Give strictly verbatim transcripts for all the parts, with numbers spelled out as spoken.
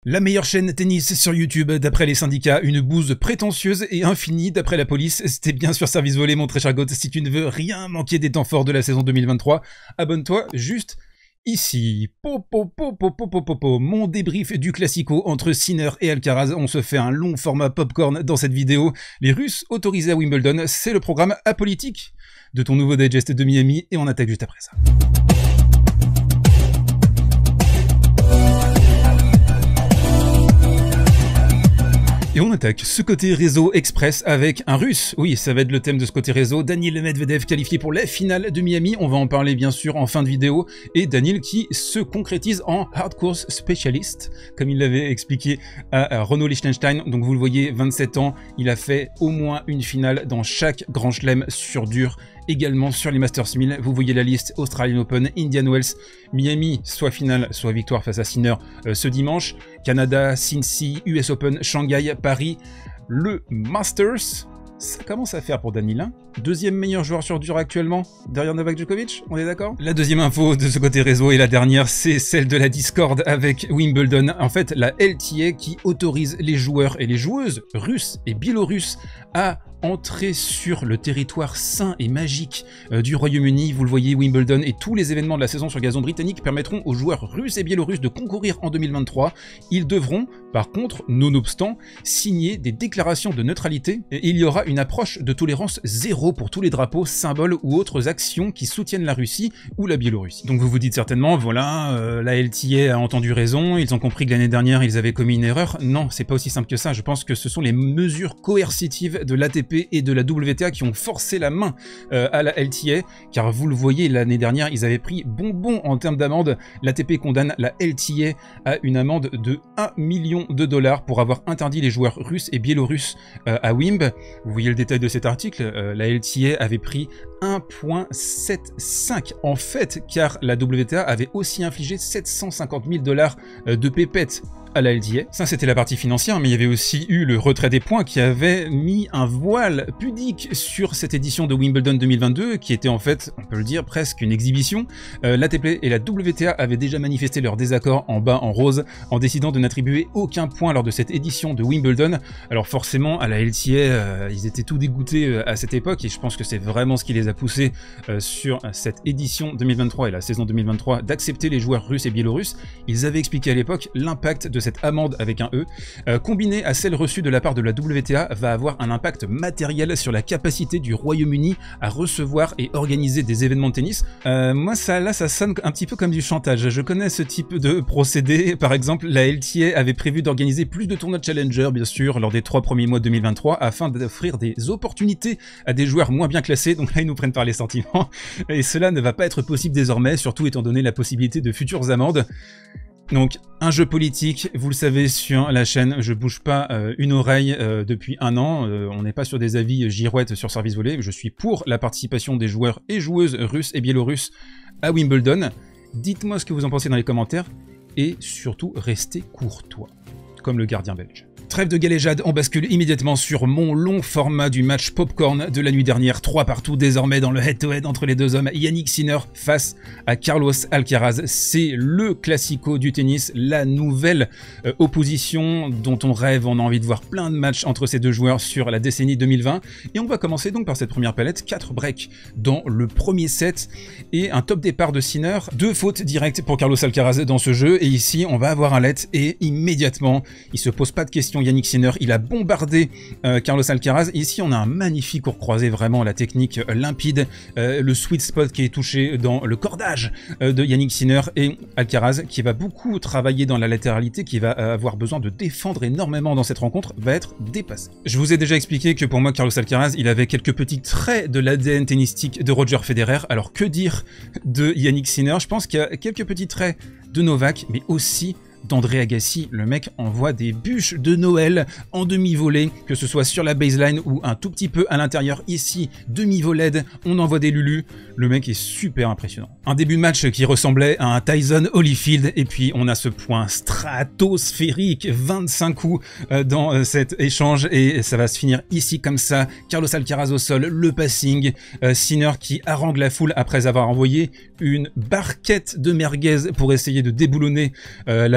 La meilleure chaîne tennis sur YouTube d'après les syndicats, une bouse prétentieuse et infinie d'après la police. C'était bien sûr Service Volé, mon très cher Goth. Si tu ne veux rien manquer des temps forts de la saison deux mille vingt-trois, abonne-toi juste ici. Po, po, po, po, po, po, po, po. Mon débrief du classico entre Sinner et Alcaraz. On se fait un long format popcorn dans cette vidéo. Les Russes autorisés à Wimbledon, c'est le programme apolitique de ton nouveau digest de Miami et on attaque juste après ça. Et on attaque ce côté réseau express avec un russe. Oui, ça va être le thème de ce côté réseau. Daniil Medvedev qualifié pour la finale de Miami. On va en parler bien sûr en fin de vidéo. Et Daniil qui se concrétise en hard course specialist, comme il l'avait expliqué à Renaud Liechtenstein. Donc vous le voyez, vingt-sept ans, il a fait au moins une finale dans chaque grand chelem sur dur. Également sur les Masters mille, vous voyez la liste: Australian Open, Indian Wells, Miami, soit finale, soit victoire face à Sinner euh, ce dimanche, Canada, Cincy, U S Open, Shanghai, Paris, le Masters. Ça commence à faire pour Daniil, hein. Deuxième meilleur joueur sur dur actuellement, derrière Novak Djokovic, on est d'accord? La deuxième info de ce côté réseau et la dernière, c'est celle de la Discord avec Wimbledon. En fait, la L T A qui autorise les joueurs et les joueuses russes et biélorusses à entrer sur le territoire sain et magique euh, du Royaume-Uni. Vous le voyez, Wimbledon et tous les événements de la saison sur gazon britannique permettront aux joueurs russes et biélorusses de concourir en deux mille vingt-trois. Ils devront, par contre, nonobstant, signer des déclarations de neutralité et il y aura une approche de tolérance zéro pour tous les drapeaux, symboles ou autres actions qui soutiennent la Russie ou la Biélorussie. Donc vous vous dites certainement, voilà, euh, la L T A a entendu raison, ils ont compris que l'année dernière ils avaient commis une erreur. Non, c'est pas aussi simple que ça. Je pense que ce sont les mesures coercitives de l'A T P et de la W T A qui ont forcé la main euh, à la L T A, car vous le voyez, l'année dernière ils avaient pris bonbon en termes d'amende. L'A T P condamne la L T A à une amende de un million de dollars pour avoir interdit les joueurs russes et biélorusses euh, à Wimb. Vous voyez le détail de cet article, euh, la L T A avait pris un virgule soixante-quinze en fait, car la W T A avait aussi infligé sept cent cinquante mille dollars de pépettes à la L T A. Ça c'était la partie financière, mais il y avait aussi eu le retrait des points qui avait mis un voile pudique sur cette édition de Wimbledon deux mille vingt-deux, qui était en fait, on peut le dire, presque une exhibition. Euh, l'A T P et la W T A avaient déjà manifesté leur désaccord en bas en rose, en décidant de n'attribuer aucun point lors de cette édition de Wimbledon. Alors forcément, à la L T A, euh, ils étaient tout dégoûtés euh, à cette époque, et je pense que c'est vraiment ce qui les a poussés euh, sur cette édition deux mille vingt-trois et la saison deux mille vingt-trois d'accepter les joueurs russes et biélorusses. Ils avaient expliqué à l'époque l'impact de cette amende avec un E, euh, combinée à celle reçue de la part de la W T A, va avoir un impact matériel sur la capacité du Royaume-Uni à recevoir et organiser des événements de tennis. Euh, moi, ça, là, ça sonne un petit peu comme du chantage. Je connais ce type de procédé. Par exemple, la L T A avait prévu d'organiser plus de tournois de Challenger, bien sûr, lors des trois premiers mois de deux mille vingt-trois, afin d'offrir des opportunités à des joueurs moins bien classés. Donc là, ils nous prennent par les sentiments. Et cela ne va pas être possible désormais, surtout étant donné la possibilité de futures amendes. Donc, un jeu politique, vous le savez sur la chaîne, je bouge pas euh, une oreille euh, depuis un an, euh, on n'est pas sur des avis girouettes sur Service Volé, je suis pour la participation des joueurs et joueuses russes et biélorusses à Wimbledon. Dites-moi ce que vous en pensez dans les commentaires, et surtout, restez courtois, comme le gardien belge. Trêve de galéjade, on bascule immédiatement sur mon long format du match popcorn de la nuit dernière. trois partout désormais dans le head-to-head entre les deux hommes. Yannick Sinner face à Carlos Alcaraz. C'est le classico du tennis, la nouvelle euh, opposition dont on rêve. On a envie de voir plein de matchs entre ces deux joueurs sur la décennie deux mille vingt. Et on va commencer donc par cette première palette. quatre breaks dans le premier set et un top départ de Sinner. Deux fautes directes pour Carlos Alcaraz dans ce jeu. Et ici, on va avoir un let et immédiatement, il se pose pas de questions. Yannick Sinner, il a bombardé euh, Carlos Alcaraz. Et ici, on a un magnifique court croisé, vraiment la technique euh, limpide, euh, le sweet spot qui est touché dans le cordage euh, de Yannick Sinner et Alcaraz, qui va beaucoup travailler dans la latéralité, qui va euh, avoir besoin de défendre énormément dans cette rencontre, va être dépassé. Je vous ai déjà expliqué que pour moi, Carlos Alcaraz, il avait quelques petits traits de l'A D N tennistique de Roger Federer. Alors que dire de Yannick Sinner? Je pense qu'il y a quelques petits traits de Novak, mais aussi d'André Agassi. Le mec envoie des bûches de Noël en demi-volée, que ce soit sur la baseline ou un tout petit peu à l'intérieur. Ici, demi-volée, on envoie des lulus. Le mec est super impressionnant. Un début de match qui ressemblait à un Tyson Holyfield, et puis on a ce point stratosphérique, vingt-cinq coups dans cet échange, et ça va se finir ici comme ça. Carlos Alcaraz au sol, le passing, euh, Sinner qui harangue la foule après avoir envoyé une barquette de merguez pour essayer de déboulonner euh, la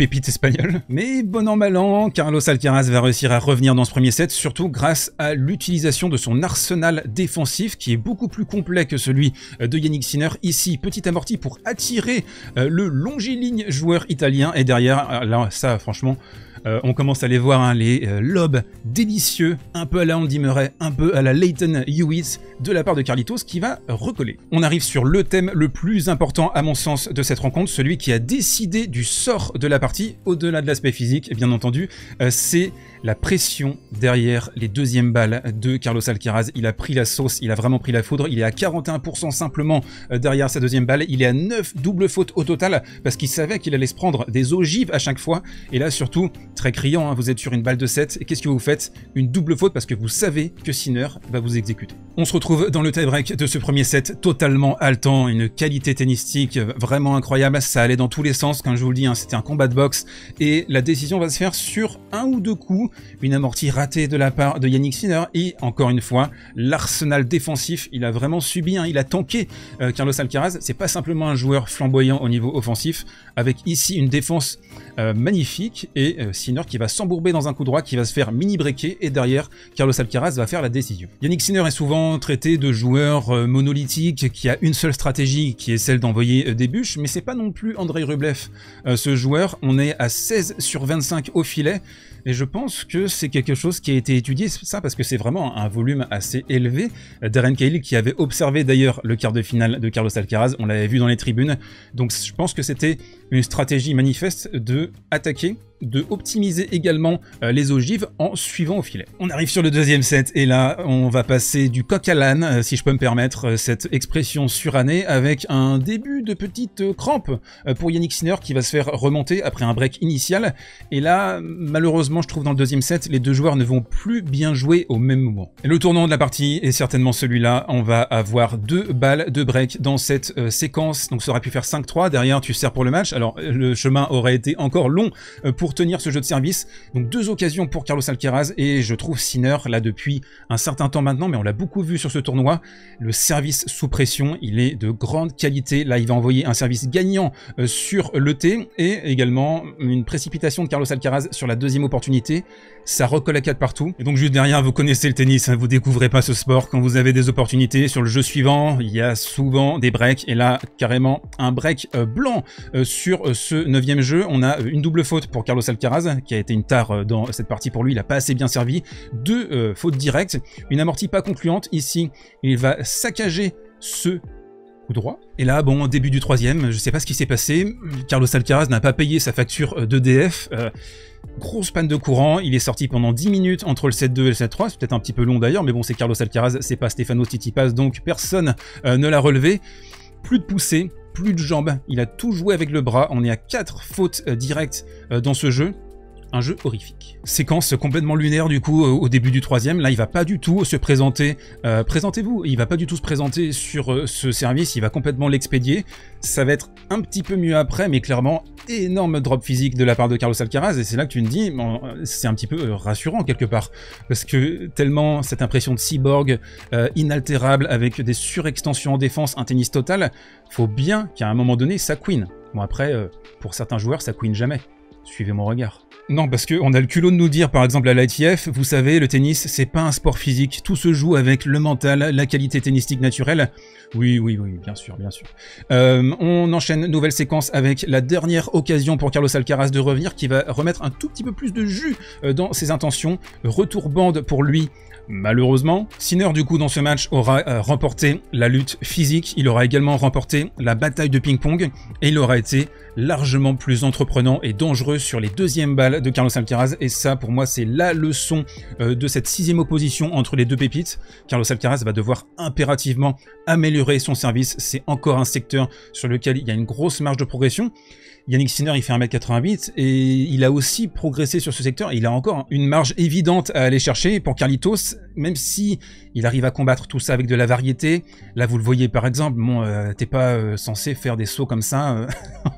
pépite espagnole. Mais bon an mal an, Carlos Alcaraz va réussir à revenir dans ce premier set, surtout grâce à l'utilisation de son arsenal défensif qui est beaucoup plus complet que celui de Jannik Sinner. Ici, petit amorti pour attirer euh, le longiligne joueur italien. Et derrière, là, ça franchement... Euh, on commence à les voir, hein, les euh, lobes délicieux, un peu à la Andy Murray, un peu à la Lleyton Hewitt, de la part de Carlitos qui va recoller. On arrive sur le thème le plus important à mon sens de cette rencontre, celui qui a décidé du sort de la partie, au-delà de l'aspect physique, bien entendu, euh, c'est la pression derrière les deuxièmes balles de Carlos Alcaraz. Il a pris la sauce, il a vraiment pris la foudre, il est à quarante et un pour cent simplement derrière sa deuxième balle, il est à neuf doubles fautes au total, parce qu'il savait qu'il allait se prendre des ogives à chaque fois, et là surtout, très criant, hein, vous êtes sur une balle de sept, et qu'est-ce que vous faites? Une double faute, parce que vous savez que Sinner va vous exécuter. On se retrouve dans le tie-break de ce premier set, totalement haletant, une qualité tennistique vraiment incroyable, ça allait dans tous les sens, comme je vous le dis, hein, c'était un combat de boxe, et la décision va se faire sur un ou deux coups, une amortie ratée de la part de Jannik Sinner, et encore une fois, l'arsenal défensif, il a vraiment subi, hein, il a tanké euh, Carlos Alcaraz, c'est pas simplement un joueur flamboyant au niveau offensif, avec ici une défense euh, magnifique, et euh, Sinner qui va s'embourber dans un coup droit, qui va se faire mini-breaker, et derrière, Carlos Alcaraz va faire la décision. Jannik Sinner est souvent traité de joueur euh, monolithique, qui a une seule stratégie, qui est celle d'envoyer euh, des bûches, mais c'est pas non plus Andrei Rublev, euh, ce joueur, on est à seize sur vingt-cinq au filet, et je pense que c'est quelque chose qui a été étudié, ça parce que c'est vraiment un volume assez élevé. Darren Cahill qui avait observé d'ailleurs le quart de finale de Carlos Alcaraz, on l'avait vu dans les tribunes, donc je pense que c'était une stratégie manifeste de attaquer, de optimiser également euh, les ogives en suivant au filet. On arrive sur le deuxième set et là on va passer du coq à l'âne, euh, si je peux me permettre euh, cette expression surannée, avec un début de petite euh, crampe euh, pour Jannik Sinner qui va se faire remonter après un break initial, et là malheureusement je trouve dans le deuxième set les deux joueurs ne vont plus bien jouer au même moment. Et le tournant de la partie est certainement celui-là, on va avoir deux balles de break dans cette euh, séquence, donc ça aurait pu faire cinq trois, derrière tu sers pour le match, alors le chemin aurait été encore long euh, pour tenir ce jeu de service, donc deux occasions pour Carlos Alcaraz, et je trouve Sinner là depuis un certain temps maintenant, mais on l'a beaucoup vu sur ce tournoi, le service sous pression, il est de grande qualité, là il va envoyer un service gagnant euh, sur le T, et également une précipitation de Carlos Alcaraz sur la deuxième opportunité, ça recolle à quatre partout, et donc juste derrière vous connaissez le tennis, hein, vous découvrez pas ce sport, quand vous avez des opportunités sur le jeu suivant, il y a souvent des breaks, et là carrément un break euh, blanc euh, sur euh, ce neuvième jeu, on a une double faute pour Carlos Alcaraz, qui a été une tare dans cette partie pour lui, il n'a pas assez bien servi, deux euh, fautes directes, une amortie pas concluante, ici il va saccager ce coup droit, et là bon, début du troisième, je sais pas ce qui s'est passé, Carlos Alcaraz n'a pas payé sa facture d'E D F, euh, grosse panne de courant, il est sorti pendant dix minutes entre le set deux et le set trois, c'est peut-être un petit peu long d'ailleurs, mais bon c'est Carlos Alcaraz, c'est pas Stefanos Tsitsipas, donc personne euh, ne l'a relevé, plus de poussée, plus de jambes, il a tout joué avec le bras, on est à quatre fautes euh, directes euh, dans ce jeu, un jeu horrifique. Séquence complètement lunaire du coup au début du troisième, là il va pas du tout se présenter, euh, présentez-vous, il va pas du tout se présenter sur euh, ce service, il va complètement l'expédier, ça va être un petit peu mieux après, mais clairement énorme drop physique de la part de Carlos Alcaraz, et c'est là que tu te dis, bon, c'est un petit peu rassurant quelque part, parce que tellement cette impression de cyborg euh, inaltérable avec des surextensions en défense, un tennis total, faut bien qu'à un moment donné ça queen. Bon après, euh, pour certains joueurs ça queen jamais, suivez mon regard. Non, parce qu'on a le culot de nous dire, par exemple à l'I T F, vous savez, le tennis, c'est pas un sport physique, tout se joue avec le mental, la qualité tennistique naturelle. Oui, oui, oui, bien sûr, bien sûr. Euh, on enchaîne nouvelle séquence avec la dernière occasion pour Carlos Alcaraz de revenir, qui va remettre un tout petit peu plus de jus dans ses intentions. Retour bande pour lui. Malheureusement, Sinner du coup dans ce match aura euh, remporté la lutte physique, il aura également remporté la bataille de ping-pong et il aura été largement plus entreprenant et dangereux sur les deuxièmes balles de Carlos Alcaraz, et ça pour moi c'est la leçon euh, de cette sixième opposition entre les deux pépites. Carlos Alcaraz va devoir impérativement améliorer son service, c'est encore un secteur sur lequel il y a une grosse marge de progression. Jannik Sinner il fait un mètre quatre-vingt-huit et il a aussi progressé sur ce secteur, il a encore une marge évidente à aller chercher pour Carlitos, même si il arrive à combattre tout ça avec de la variété. Là vous le voyez par exemple, bon, euh, t'es pas euh, censé faire des sauts comme ça euh,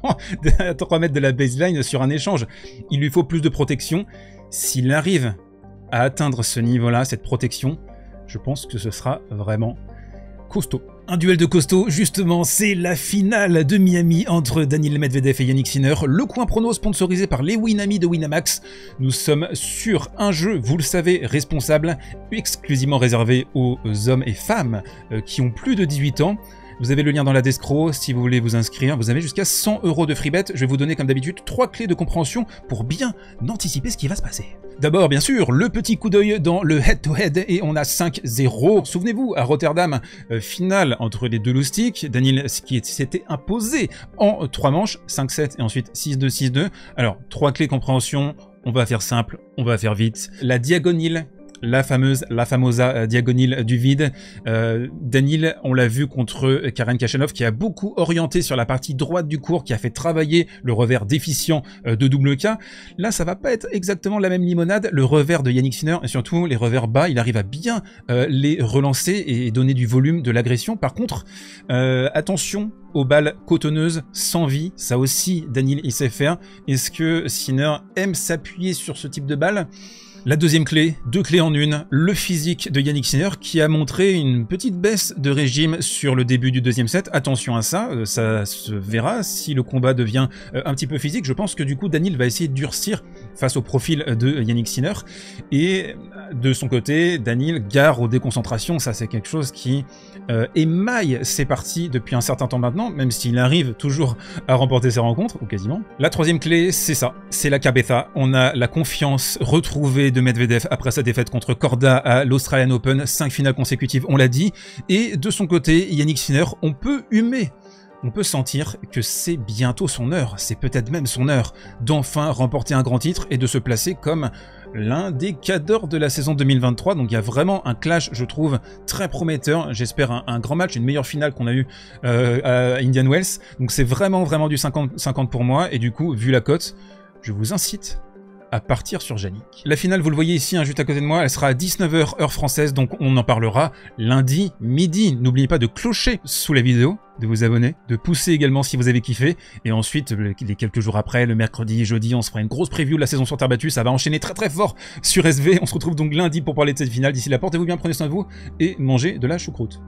à trois mètres de la baseline sur un échange, il lui faut plus de protection. S'il arrive à atteindre ce niveau là, cette protection, je pense que ce sera vraiment costaud. Un duel de costaud, justement, c'est la finale de Miami entre Daniil Medvedev et Jannik Sinner. Le coin prono sponsorisé par les Winami de Winamax. Nous sommes sur un jeu, vous le savez, responsable, exclusivement réservé aux hommes et femmes euh, qui ont plus de dix-huit ans. Vous avez le lien dans la descro si vous voulez vous inscrire. Vous avez jusqu'à cent euros de free bet. Je vais vous donner comme d'habitude trois clés de compréhension pour bien anticiper ce qui va se passer. D'abord, bien sûr, le petit coup d'œil dans le head-to-head et on a cinq zéro. Souvenez-vous, à Rotterdam, euh, finale entre les deux loustiques. Daniil qui s'était imposé en trois manches, cinq sept et ensuite six deux, six deux. Alors, trois clés de compréhension. On va faire simple, on va faire vite. La diagonale. La fameuse, la famosa euh, diagonale du vide. Euh, Daniil, on l'a vu contre Karen Khachanov, qui a beaucoup orienté sur la partie droite du court, qui a fait travailler le revers déficient euh, de double K. Là, ça va pas être exactement la même limonade. Le revers de Jannik Sinner, et surtout les revers bas, il arrive à bien euh, les relancer et donner du volume, de l'agression. Par contre, euh, attention aux balles cotonneuses, sans vie. Ça aussi, Daniil, il sait faire. Est-ce que Sinner aime s'appuyer sur ce type de balle ? La deuxième clé, deux clés en une, le physique de Jannik Sinner qui a montré une petite baisse de régime sur le début du deuxième set. Attention à ça, ça se verra si le combat devient un petit peu physique. Je pense que du coup Daniil va essayer de durcir face au profil de Jannik Sinner. Et de son côté, Daniil, gare aux déconcentrations, ça c'est quelque chose qui euh, émaille ses parties depuis un certain temps maintenant, même s'il arrive toujours à remporter ses rencontres, ou quasiment. La troisième clé, c'est ça, c'est la cabeza. On a la confiance retrouvée de Medvedev après sa défaite contre Korda à l'Australian Open, cinq finales consécutives, on l'a dit, et de son côté, Jannik Sinner, on peut humer. On peut sentir que c'est bientôt son heure, c'est peut-être même son heure, d'enfin remporter un grand titre et de se placer comme l'un des cadors de la saison deux mille vingt-trois. Donc il y a vraiment un clash, je trouve, très prometteur. J'espère un, un grand match, une meilleure finale qu'on a eu euh, à Indian Wells. Donc c'est vraiment, vraiment du cinquante cinquante pour moi. Et du coup, vu la cote, je vous incite à partir sur Jannik. La finale, vous le voyez ici, hein, juste à côté de moi, elle sera à dix-neuf heures heure française, donc on en parlera lundi midi. N'oubliez pas de clocher sous la vidéo, de vous abonner, de pousser également si vous avez kiffé, et ensuite, les quelques jours après, le mercredi, jeudi, on se fera une grosse preview de la saison sur terre battue, ça va enchaîner très très fort sur S V. On se retrouve donc lundi pour parler de cette finale. D'ici là, portez-vous bien, prenez soin de vous, et mangez de la choucroute.